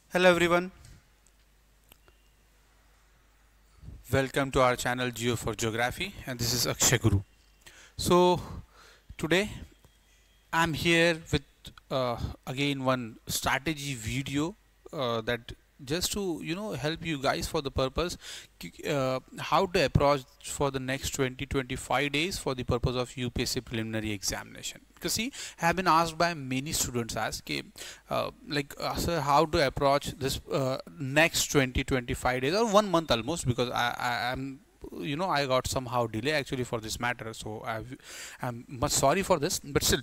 Hello everyone, welcome to our channel Geo for Geography, and this is Akshay Guru. So today I'm here with again one strategy video that just to help you guys for the purpose how to approach for the next 20-25 days for the purpose of UPSC preliminary examination. Because see, I have been asked by many students as sir, how to approach this next 20-25 days or 1 month almost, because I am I got somehow delay actually for this matter, so I'm much sorry for this, but still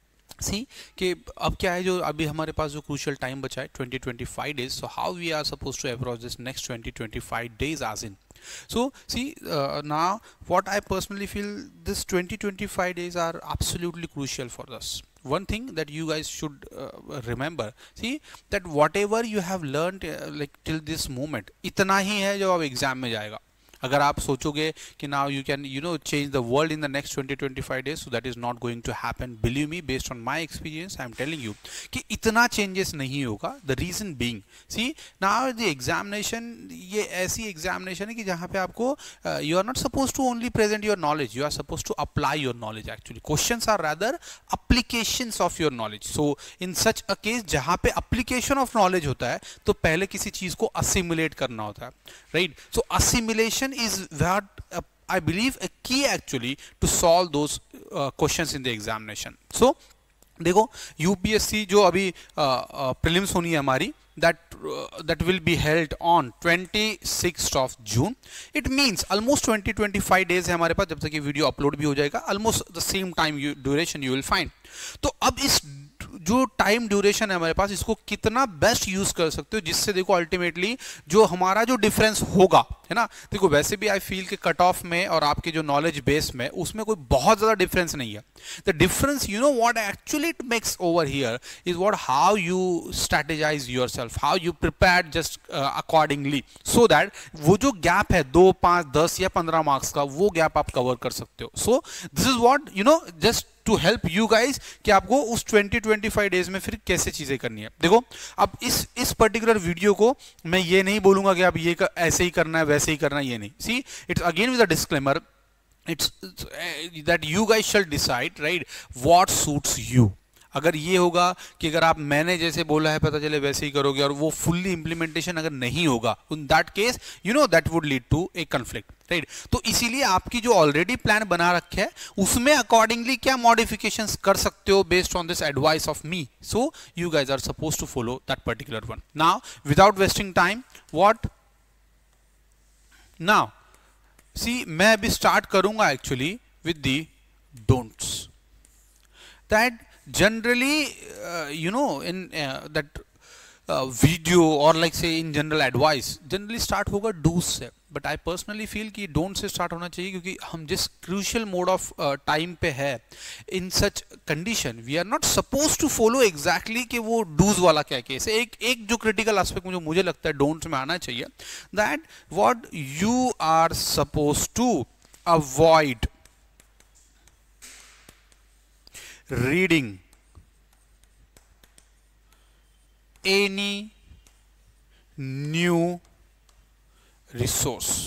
सी कि अब क्या है, जो अभी हमारे पास जो crucial time बचा है 20-25 days, so how we are suppose to approach this next 20-25 days as in. So see, now what I personally feel, this 20-25 days are absolutely crucial for us. One thing that you guys should remember, see that whatever you have learned like till this moment, इतना ही है जो अब exam में जाएगा. अगर आप सोचोगे कि now you can change the world in the next 20-25 days, so that is not going to happen. Believe me, based on my experience, I am telling you कि इतना changes नहीं होगा. The reason being, see now the examination, ये ऐसी examination है कि जहाँ पे आपको you are not supposed to only present your knowledge, you are supposed to apply your knowledge. Actually questions are rather applications of your knowledge. So in such a case जहाँ पे application of knowledge होता है, तो पहले किसी चीज़ को assimilate करना होता है, right? So assimilation is what I believe a key actually to solve those questions in the examination. So देखो UPSC जो अभी प्रीलिम्स होनी है हमारी, that will be held on 26th of June. It means almost 20-25 days है हमारे पास, जब तक ये वीडियो अपलोड भी हो जाएगा. almost the same time duration you will find. तो अब इस जो टाइम ड्यूरेशन है हमारे पास, इसको कितना बेस्ट यूज कर सकते हो, जिससे देखो अल्टीमेटली जो हमारा जो डिफरेंस होगा, है ना. देखो वैसे भी आई फील कि कट ऑफ में और आपके जो नॉलेज बेस में उसमें कोई बहुत ज्यादा डिफरेंस नहीं है. The difference what actually it makes over here is what how you strategize yourself, how you prepare just accordingly, so that वो जो गैप है 2, 5, 10 या 15 मार्क्स का, वो गैप आप कवर कर सकते हो. So this is what just to help you guys कि आपको उस 20-25 डेज में फिर कैसे चीजें करनी है. देखो अब इस पर्टिकुलर वीडियो को मैं ये नहीं बोलूंगा कि आप ये ऐसे ही करना है वैसे ही करना है, ये नहीं. See it's again with a disclaimer, it's that you guys shall decide right what suits you. अगर ये होगा कि अगर आप मैंने जैसे बोला है पता चले वैसे ही करोगे और वो फुल्ली इंप्लीमेंटेशन अगर नहीं होगा, in that case that would lead to a conflict, right. तो इसीलिए आपकी जो ऑलरेडी प्लान बना रखे है उसमें अकॉर्डिंगली क्या मॉडिफिकेशंस कर सकते हो based on this advice of me. So you guys are suppose to follow that particular one. Now without wasting time, what now, see मैं अभी स्टार्ट करूंगा actually with the don'ts. That generally in that video or like say in general advice generally start होगा do's से, but I personally feel कि don't से start होना चाहिए, क्योंकि हम जिस crucial mode of time पे है, in such condition we are not supposed to follow exactly कि वो do's वाला क्या केस है. एक जो critical aspect मुझे लगता है don't में आना चाहिए, that what you are supposed to avoid reading any new resource.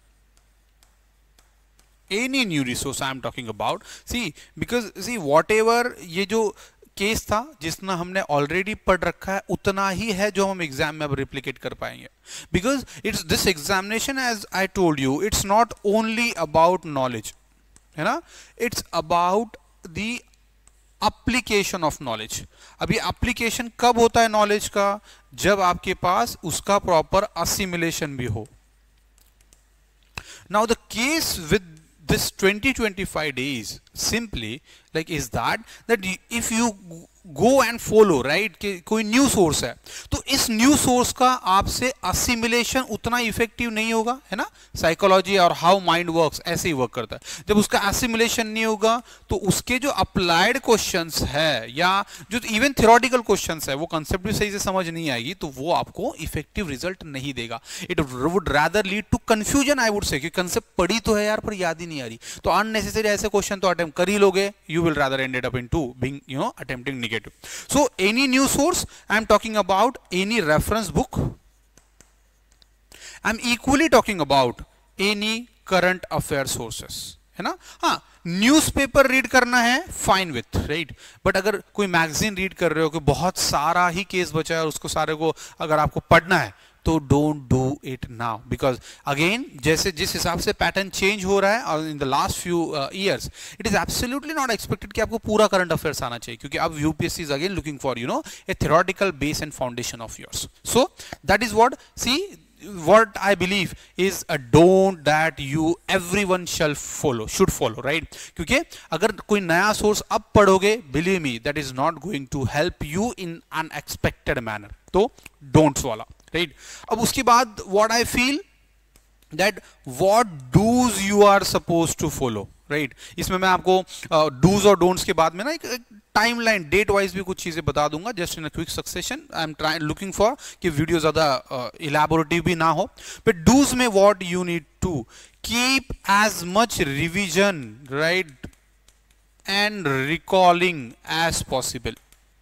Any new resource I am talking about. See, because see whatever ये जो केस था जितना हमने ऑलरेडी पढ़ रखा है उतना ही है जो हम एग्जाम में अब रिप्लिकेट कर पाएंगे. Because it's this examination, as I told you, it's not only about knowledge, है ना, it's about the application of knowledge. अभी एप्लीकेशन कब होता है नॉलेज का, जब आपके पास उसका प्रॉपर असिमिलेशन भी हो. Now the case with this 20-25 days simply like is that if you go and follow right कि कोई न्यू सोर्स है, तो इस न्यू सोर्स का आपसे असिमिलेशन उतना इफेक्टिव नहीं होगा, है ना. साइकोलॉजी और हाउ माइंड वर्क्स ऐसे ही वर्क करता है. जब उसका असिमिलेशन नहीं होगा तो उसके जो अप्लाइड क्वेश्चंस है या जो इवन थ्योरेटिकल क्वेश्चंस है वो कंसेप्ट भी सही से समझ नहीं आएगी, तो वो आपको इफेक्टिव रिजल्ट नहीं देगा. It would rather lead to confusion, I would say, कि कंसेप्ट पढ़ी तो है यार पर याद ही नहीं आ रही, तो अननेसेसरी ऐसे क्वेश्चन तो अटेम्प्ट कर ही लोगे. You will rather ended up into being attempting negative. So any news source, I am talking about any reference book. I am equally talking about any current affair sources, है ना. हाँ, newspaper read करना है fine with, right. But अगर कोई magazine read कर रहे हो कि बहुत सारा ही केस बचा है और उसको सारे को अगर आपको पढ़ना है तो don't do it now, because again जैसे जिस हिसाब से पैटर्न चेंज हो रहा है और in the last few years, it is absolutely not expected कि आपको पूरा करंट अफेयर्स आना चाहिए, क्योंकि अब UPSC is again looking for a theoretical base and foundation of yours. So that is what, see what I believe is a don't that you everyone should follow, right? क्योंकि अगर कोई नया source अब पढ़ोगे, believe me, that is not going to help you in unexpected manner. तो don'ts वाला, right? अब उसके बाद what I feel that what do's you are supposed to follow, right? इसमें मैं आपको do's और don'ts के बाद में ना एक टाइमलाइन डेट वाइज भी कुछ चीजें बता दूंगा, just in a quick succession. I am trying looking for कि वीडियो ज्यादा इलैबोरेटिव भी ना हो. बट डूज में what you need to keep as much revision, right, and recalling as possible.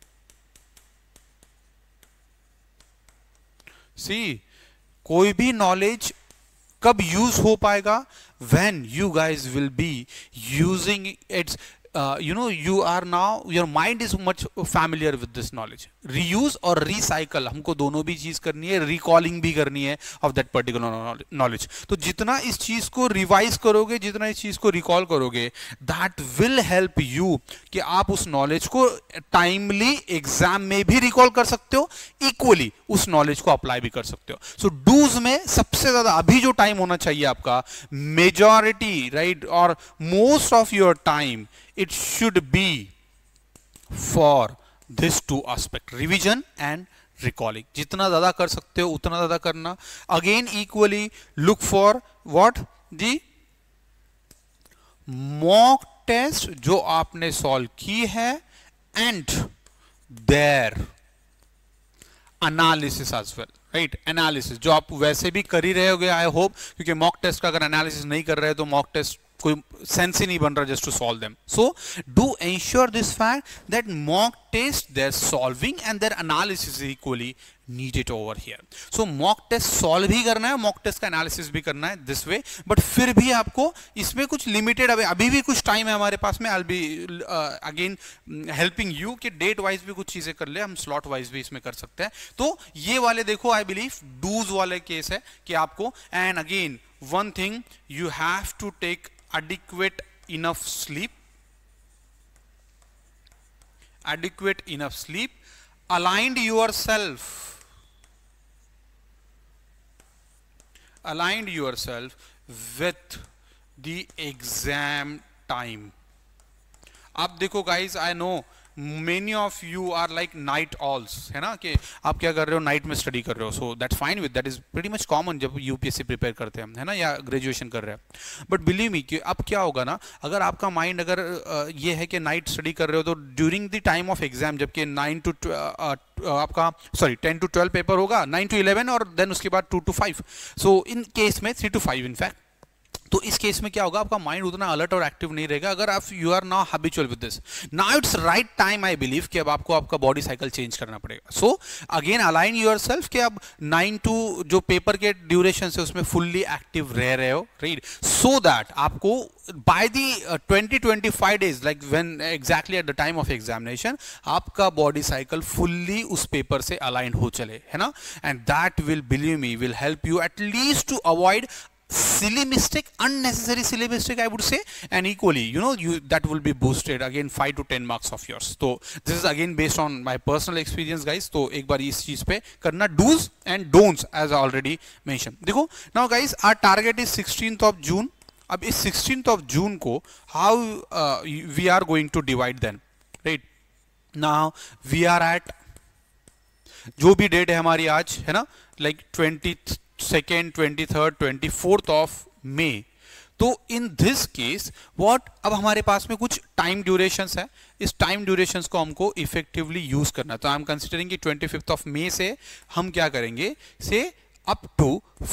See, कोई भी नॉलेज कब यूज हो पाएगा, when you guys will be using its you are now, your mind is much familiar with this knowledge. Reuse और recycle हमको दोनों भी चीज करनी है, recalling भी करनी है of that particular knowledge. तो जितना इस चीज को रिवाइज करोगे, जितना इस चीज को रिकॉल करोगे, that will help you कि आप उस नॉलेज को टाइमली एग्जाम में भी रिकॉल कर सकते हो, इक्वली उस नॉलेज को अप्लाई भी कर सकते हो. सो डूज में सबसे ज्यादा अभी जो टाइम होना चाहिए आपका, मेजॉरिटी, राइट, और most of your time it should be for this two aspect, revision and recalling. जितना ज्यादा कर सकते हो उतना ज्यादा करना. Again equally look for what, the mock test जो आपने सॉल्व की है and their analysis as well, right? Analysis जो आप वैसे भी कर ही रहे होगे, I hope, क्योंकि मॉक टेस्ट का अगर एनालिसिस नहीं कर रहे तो मॉक टेस्ट कोई सेंस ही नहीं बन रहा just to solve them. So do ensure this fact that mock test, their solving and their analysis is equally needed over here. So mock test solve भी करना है, मॉक टेस्ट का analysis भी करना है दिस वे, बट फिर भी आपको इसमें कुछ लिमिटेड, अभी भी कुछ टाइम है हमारे पास में. I will be again helping you कि डेट वाइज भी कुछ चीजें कर ले, हम स्लॉट वाइज भी इसमें कर सकते हैं. तो ये वाले देखो, आई बिलीव डूज वाले केस है कि आपको, and again one thing, you have to take adequate enough sleep, aligned yourself with the exam time. अब देखो guys, I know many of you are like night owls, है ना, कि आप क्या कर रहे हो, नाइट में स्टडी कर रहे हो. So that's fine with, that is pretty much common जब यूपीएससी प्रिपेयर करते हैं, है ना, या ग्रेजुएशन कर रहे हैं. बट बिलीव मी कि अब क्या होगा ना, अगर आपका माइंड अगर ये है कि नाइट स्टडी कर रहे हो, तो during the time of exam, जबकि 10 to 12 पेपर होगा, 9 to 11 और देन उसके बाद 2 to 5, सो इन केस में 3 to 5 इनफैक्ट. तो इस केस में क्या होगा, आपका माइंड उतना अलर्ट और एक्टिव नहीं रहेगा अगर आप you are now habitual with this. Now it's right time, I believe, कि अब आपको आपका बॉडी साइकिल चेंज करना पड़ेगा. सो अगेन अलाइन योरसेल्फ कि अब 9 to जो पेपर के ड्यूरेशन से उसमें फुल्ली एक्टिव रह रहे हो, राइट, सो दैट आपको by the 20-25 days, like when exactly at the time of examination, आपका body cycle fully उस पेपर से aligned हो चले, है ना. And that will, believe me, will help you at least to avoid silly mistake, unnecessary silly mistake, I would say, and equally, that will be boosted again 5 to 10 marks of yours. So this is again based on my personal experience, guys. तो एक बार इस चीज पे करना, do's and don'ts as I already mentioned. देखो, now guys, our target is 16th of June. अब इस 16th of June को how we are going to divide then, right? Now we are at, जो भी डेट है हमारी आज, है ना, like 22nd, 23rd, 24th of May. तो इन दिस केस व्हाट, अब हमारे पास में कुछ टाइम ड्यूरेशंस है, इस टाइम ड्यूरेशंस को हमको इफेक्टिवली यूज करना है. तो आई एम कंसिडरिंग कि 25th of May से हम क्या करेंगे, say up to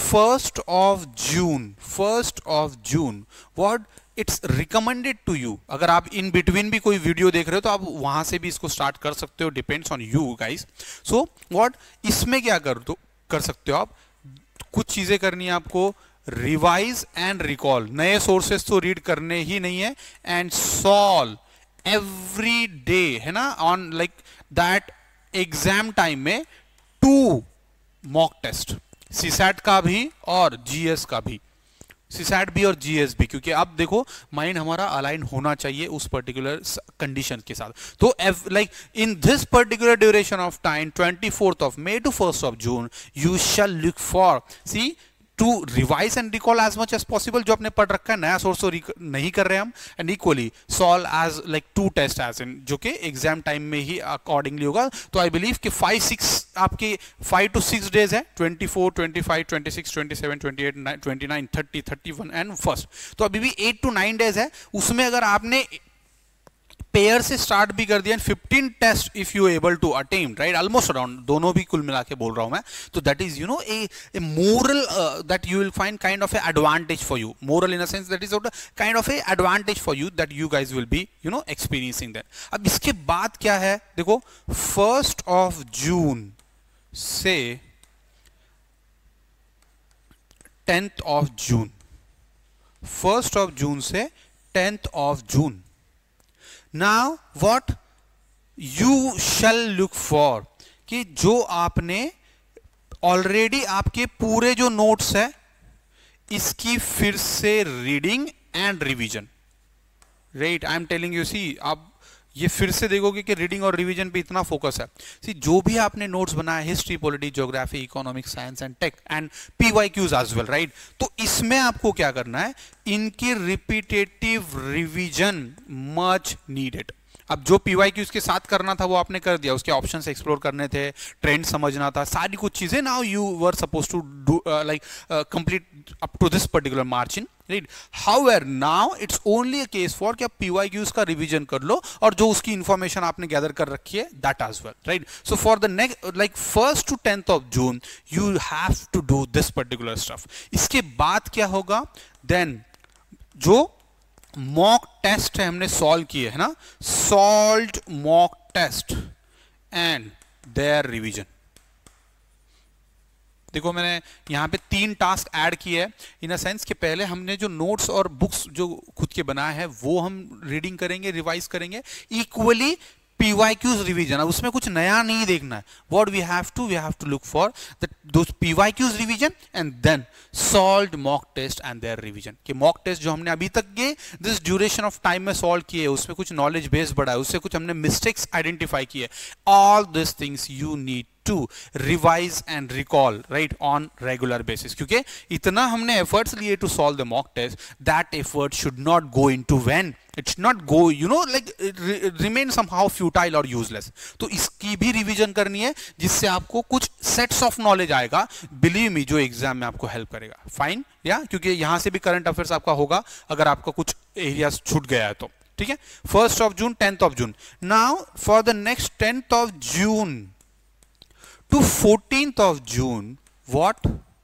1st of June what it's recommended to you. अगर आप इन बिटवीन भी कोई वीडियो देख रहे हो तो आप वहां से भी इसको स्टार्ट कर सकते हो, depends on you guys. So what इसमें क्या कर सकते हो आप, कुछ चीजें करनी है आपको, रिवाइज एंड रिकॉल, नए सोर्सेस तो रीड करने ही नहीं है, एंड सॉल्व एवरी डे, है ना, on like that exam time में 2 मॉक टेस्ट, सीसैट का भी और जीएस का भी, सीसैट भी और जीएस भी, क्योंकि अब देखो माइंड हमारा अलाइन होना चाहिए उस पर्टिकुलर कंडीशन के साथ। तो like in this particular duration of time 24th of May to 1st of June you shall look for see to revise and recall as much as possible जो आपने पढ़ रखा है, नया सोर्स तो नहीं कर रहे हम, and equally solve as like 2 test as in, जो कि एग्जाम टाइम में ही अकॉर्डिंगली होगा। तो आई बिलीव कि 5-6 आपके 5 to 6 डेज है, 24, 25, 26, 27, 28, 29, 30, 31 एंड 1st, तो अभी भी 8 to 9 डेज है। उसमें अगर आपने पेयर से स्टार्ट भी कर दिया, 15 test if you able to attempt, right, almost around, दोनों भी कुल मिला के बोल रहा हूं मैं, तो that is you know a moral that you will find kind of a advantage for you, moral in a sense that is kind of a advantage for you that you guys will be you know experiencing that. अब इसके बाद क्या है, देखो 1st of June से 10th of June, 1st of June से 10th of June, now what you shall look for, कि जो आपने ऑलरेडी आपके पूरे जो नोट्स है इसकी फिर से reading and revision, right, I am telling you, see आप ये फिर से देखोगे कि रीडिंग और रिवीजन पे इतना फोकस है। सी जो भी आपने नोट्स बनाया, history, polity, geography, economics, science and tech and PYQs as well, right, तो इसमें आपको क्या करना है, इनकी रिपीटेटिव रिवीजन मच नीडेड। अब जो पीवाईक्यूज के साथ करना था वो आपने कर दिया, उसके ऑप्शंस एक्सप्लोर करने थे, ट्रेंड समझना था, सारी कुछ चीजें, now you were suppose to do like complete up to this particular margin, right. However now it's only a case for कि आप पीवाईक्यूज का रिवीजन कर लो और जो उसकी इंफॉर्मेशन आपने गैदर कर रखी है that as well, right. So for the next like 1st to 10th of June you have to do this particular stuff. इसके बाद क्या होगा, देन जो मॉक टेस्ट है हमने सॉल्व किए, है ना, solved mock test and their revision. देखो मैंने यहाँ पे 3 टास्क ऐड किए हैं, इन अ सेंस कि पहले हमने जो नोट्स और बुक्स जो खुद के बनाए हैं वो हम रीडिंग करेंगे, रिवाइज करेंगे, इक्वली पीवाईक्यूज रिवीजन। अब उसमें कुछ नया नहीं देखना है, what we have to look for those PYQs revision and then solved mock test and their revision. कि मॉक टेस्ट जो हमने अभी तक के दिस ड्यूरेशन ऑफ टाइम में सॉल्व किए, उसमें कुछ नॉलेज बेस बढ़ा है, उससे कुछ हमने मिस्टेक्स आइडेंटिफाई किए, all this things you need to revise and recall, right, on regular basis, क्योंकि इतना हमने efforts लिए to solve the mock test, that effort should not go into when it should not go, you know, like remain somehow futile or useless। तो इसकी भी revision करनी है जिससे आपको कुछ सेट्स ऑफ नॉलेज आएगा, बिलीव मी, जो एग्जाम में आपको हेल्प करेगा, फाइन, या क्योंकि यहां से भी करंट अफेयर्स आपका होगा अगर आपका कुछ एरियाज छूट गया है तो, ठीक है। 1st of June 10th of June, now for the next 10th of June to 14th of June, what?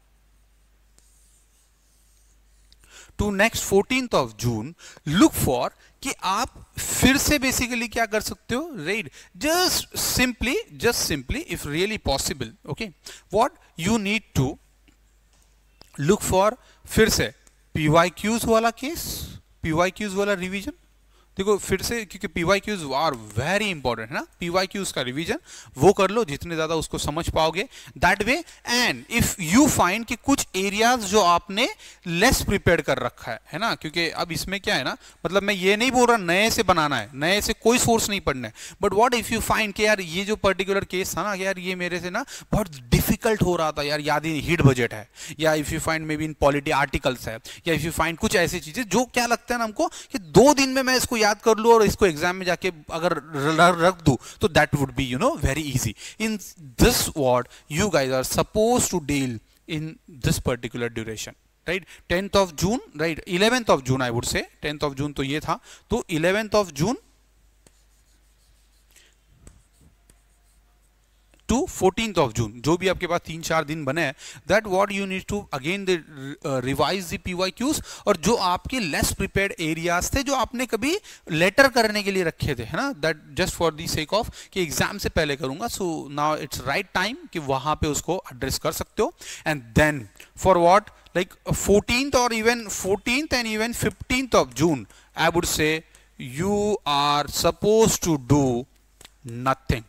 To next 14th of June, look for कि आप फिर से बेसिकली क्या कर सकते हो, right, just simply if really possible, okay, what you need to look for, फिर से PYQs वाला केस, PYQs वाला रिवीजन। देखो फिर से, क्योंकि पीवाईक्यूज आर वेरी इंपॉर्टेंट, है ना, पीवाईक्यूज का रिवीजन वो कर लो जितने ज्यादा उसको समझ पाओगे, that way. And if you find कि कुछ एरियाज जो आपने लेस प्रिपेयर कर रखा है ना, क्योंकि अब इसमें क्या है ना, मतलब मैं ये नहीं बोल रहा नए से बनाना है, नए से कोई सोर्स नहीं पढ़ना है, but what if you find कि यार ये जो पर्टिकुलर केस था ना, यार ये मेरे से ना बहुत डिफिकल्ट हो रहा था, यार याद ही हिट बजट है, या if you find maybe in polity articles है, या इफ यू फाइंड कुछ ऐसी चीजें जो क्या लगता है ना हमको कि 2 दिन में मैं इसको याद कर लूं और इसको एग्जाम में जाके अगर रख दूं तो that would be you know very easy. In this what you guys are suppose to deal in this particular duration, right. 10th of June, right, 11th of June I would say, 10th of June तो ये था, तो 11th of June to 14th of June, जो भी आपके पास 3-4 दिन बने हैं, that what you need to again revise the PYQs, और जो आपके less prepared areas थे जो आपने कभी लेटर करने के लिए रखे थे, है ना, that just for the sake of कि एग्जाम से पहले करूंगा, so now it's right time कि वहां पे उसको एड्रेस कर सकते हो. And then for what, like 14th or even 14th and even 15th of June, I would say you are supposed to do nothing.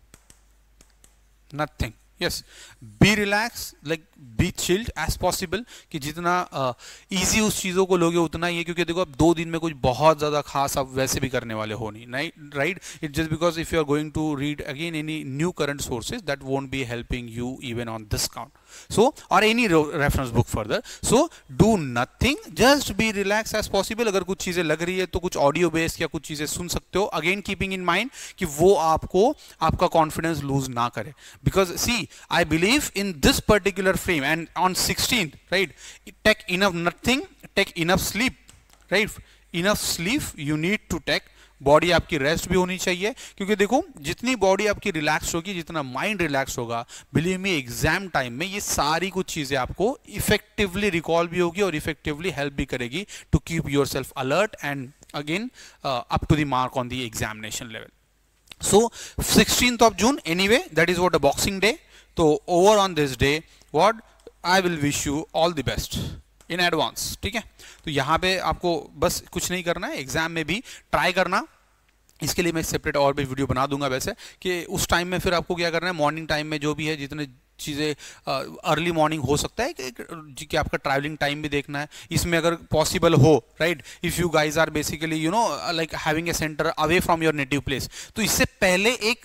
Yes, be relaxed, like be chilled as possible, कि जितना easy उस चीज़ों को लोगे उतना ही है, क्योंकि देखो अब 2 दिन में कुछ बहुत ज़्यादा खास आप वैसे भी करने वाले हो नहीं, right? It's just because if you are going to read again any new current sources, that won't be helping you even on this count. So, or any reference book further. So, do nothing, just be relaxed as possible. अगर कुछ चीज़ें लग रही है तो कुछ audio based या कुछ चीज़ें सुन सकते हो, अगेन कीपिंग इन माइंड कि वो आपको आपका कॉन्फिडेंस लूज ना करे. Because see, I believe in this particular frame, and on 16th, right, take enough nothing, take enough sleep, right, enough sleep you need to take. Body आपकी rest भी होनी चाहिए, क्योंकि देखो जितनी बॉडी आपकी रिलैक्स होगी, जितना माइंड रिलैक्स होगा, बिलीव मी एग्जाम टाइम में ये सारी कुछ चीजें आपको इफेक्टिवली रिकॉल भी होगी और इफेक्टिवली हेल्प भी करेगी to keep yourself alert and again up to the mark on the examination level. So 16th of June, anyway, that is what a boxing day. So over on this day, what I will wish you all the best in advance. ठीक है, तो यहाँ पे आपको बस कुछ नहीं करना है, एग्जाम में भी ट्राई करना. इसके लिए मैं सेपरेट और भी वीडियो बना दूंगा वैसे, कि उस टाइम में फिर आपको क्या करना है, मॉर्निंग टाइम में जो भी है, जितने चीज़ें अर्ली मॉर्निंग हो सकता है कि आपका ट्रैवलिंग टाइम भी देखना है इसमें अगर पॉसिबल हो, right. If you guys are basically you know like having a centre away from your native place, तो इससे पहले एक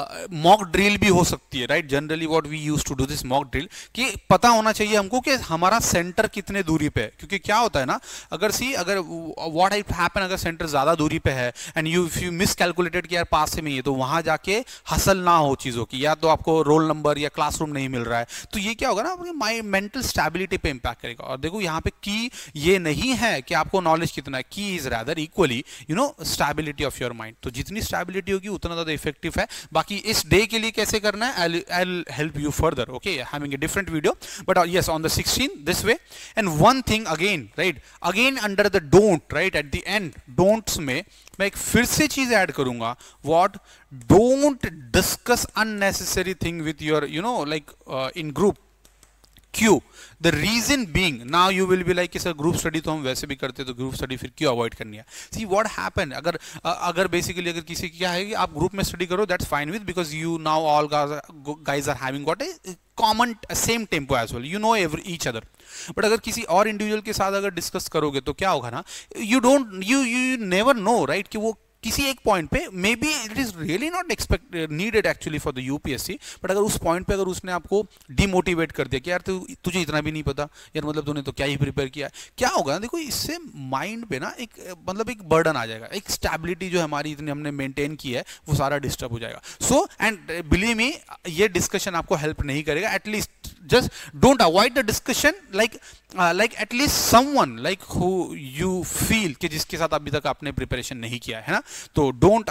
मॉक ड्रिल भी हो सकती है, right. Generally what we use to do this mock drill, कि पता होना चाहिए हमको कि हमारा सेंटर कितने दूरी पे है, क्योंकि क्या होता है ना, अगर व्हाट हैपन, अगर सेंटर ज़्यादा दूरी पे है and if you miss calculated कि यार पास से में ही है, तो वहाँ जाके हसल ना हो चीज़ों की, या तो आपको रोल नंबर या क्लासरूम नहीं मिल रहा है, तो ये क्या होगा ना, आपकी मेंटल स्टेबिलिटी पे इंपैक्ट करेगा. और देखो यहाँ पे की ये नहीं है कि आपको नॉलेज कितना है, key is rather equally you know stability of your mind. तो जितनी स्टेबिलिटी होगी उतना ज़्यादा इफेक्टिव है. बाकी इस डे के लिए कैसे करना है, I will help you further, okay, having a different video. But yes, on the 16 this way. And one thing again, right, again under the don't, right, at the end don'ts में मैं एक फिर से चीज ऐड करूंगा, what, don't discuss unnecessary thing with your you know like in group. क्यों? The reason being, now you will be like कि sir group study तो हम वैसे भी करते हैं, तो ग्रुप स्टडी फिर क्यों अवॉइड करनी है. सी व्हाट हैपन, अगर बेसिकली अगर किसी क्या है कि आप ग्रुप में स्टडी करो, that's fine with, because you now all guys are having what a common same tempo as well, you know each other. But अगर किसी और इंडिविजुअल के साथ अगर डिस्कस करोगे तो क्या होगा ना, यू नेवर नो, राइट, कि वो किसी एक पॉइंट पे may be it is really not expect needed actually for the UPSC, but अगर उस पॉइंट पे अगर उसने आपको डिमोटिवेट कर दिया कि यार तुझे इतना भी नहीं पता, यार मतलब तूने तो क्या ही प्रिपेयर किया, क्या होगा ना, देखो इससे माइंड पे ना एक मतलब एक बर्डन आ जाएगा, एक स्टेबिलिटी जो हमारी इतनी हमने मेंटेन की है वो सारा डिस्टर्ब हो जाएगा. सो एंड बिलीव मी, ये डिस्कशन आपको हेल्प नहीं करेगा. At least just don't avoid the discussion, like at least someone like who you feel कि जिसके साथ अभी तक आपने प्रिपरेशन नहीं किया है ना, तो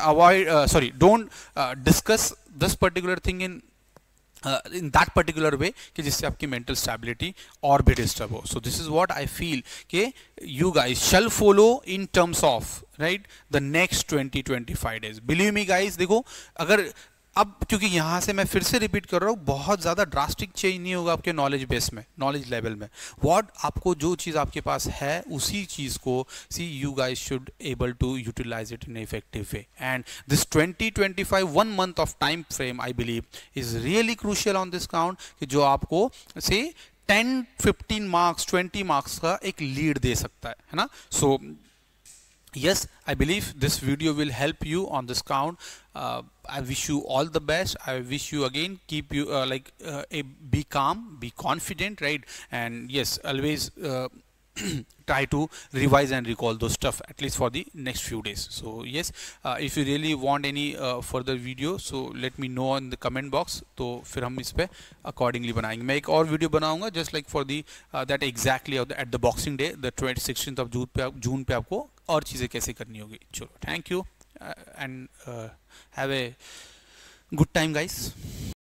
don't discuss this particular thing in that particular way कि जिससे आपकी mental stability और भी disturb हो. So this is what I feel कि you guys shall follow in terms of, right, the next 20-25 days. Believe me guys, देखो अगर अब क्योंकि यहाँ से मैं फिर से रिपीट कर रहा हूँ, बहुत ज़्यादा ड्रास्टिक चेंज नहीं होगा आपके नॉलेज बेस में, नॉलेज लेवल में. व्हाट आपको जो चीज़ आपके पास है उसी चीज़ को see you guys should able to utilize it in effective way. And this 20-25 1 month of time frame I believe is really crucial on this count, कि जो आपको से 10-15 मार्क्स 20 मार्क्स का एक लीड दे सकता है ना. सो yes, I believe this video will help you on this count. I wish you all the best. I wish you again keep you be calm, be confident, right? And yes, always try to revise and recall those stuff at least for the next few days. So yes, if you really want any further video, so let me know in the comment box. तो फिर हम इस पे accordingly बनाएंगे. मैं एक और video बनाऊंगा just like for the that exactly at the boxing day, the 16th of June पे आपको और चीज़ें कैसे करनी होगी. चलो, thank you and have a good time guys.